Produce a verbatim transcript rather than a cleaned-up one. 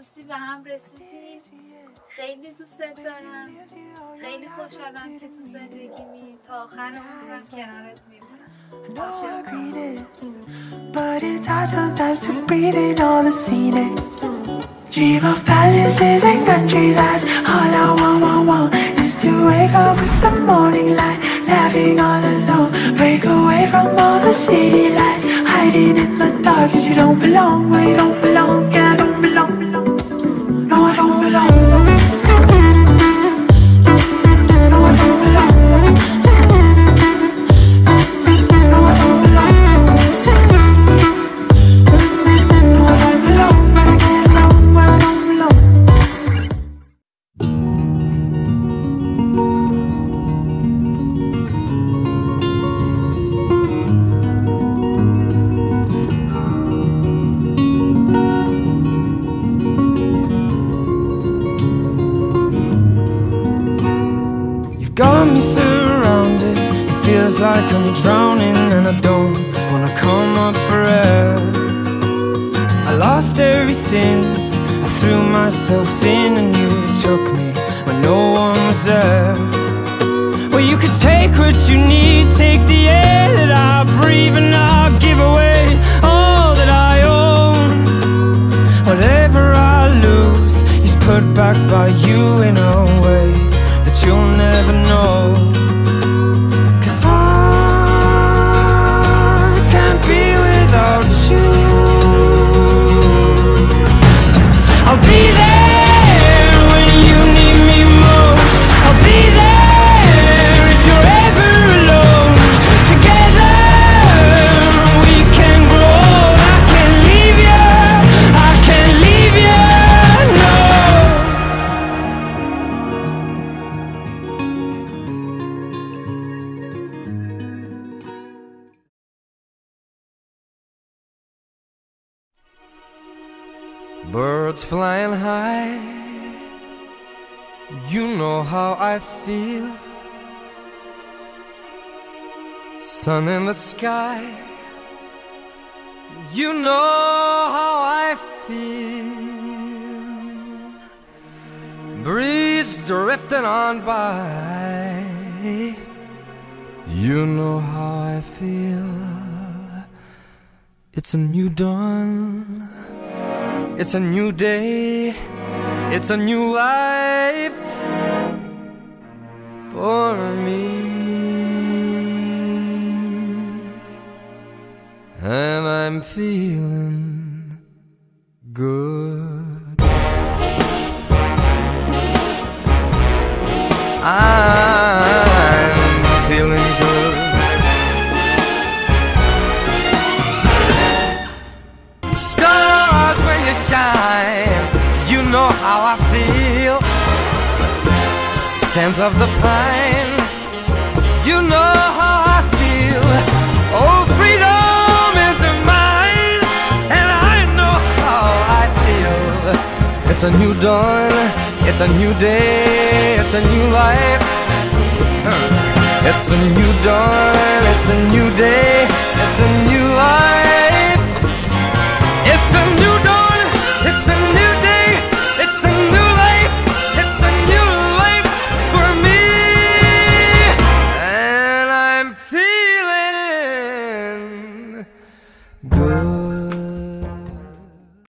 تونستی به هم رسیدیم. خیلی دوست دارم، خیلی خوشحالم که تو زندگیمی، تا آخر عمرم کنارت میمونم. But it's hard sometimes to breathe in all the scenes. Dream of palaces and countrysides. All I want, want, want is to wake up with the morning light, laughing all alone. Break away from all the city lights, hiding in the dark 'cause you don't belong where you don't belong. Yeah, I don't belong. No, I don't belong. No, I don't belong. Got me surrounded, it feels like I'm drowning, and I don't wanna come up for air. I lost everything, I threw myself in, and you took me when no one was there. Well, you could take what you need, take the air that I breathe, and I'll give away all that I own. Whatever I lose is put back by you in a way that you'll never know. 'Cause I can't be without you. I'll be there when you need me most. I'll be there if you're ever alone. Together we can grow. I can't leave you, I can't leave you, no. Birds flying high, you know how I feel. Sun in the sky, you know how I feel. Breeze drifting on by, you know how I feel. It's a new dawn, it's a new day, it's a new life for me. And I'm feeling good. I'm feeling good. Stars when you shine, you know how I feel. Scent of the pine, you know how I feel. Oh, freedom is mine, and I know how I feel. It's a new dawn, it's a new day, it's a new life. It's a new dawn, it's a new day,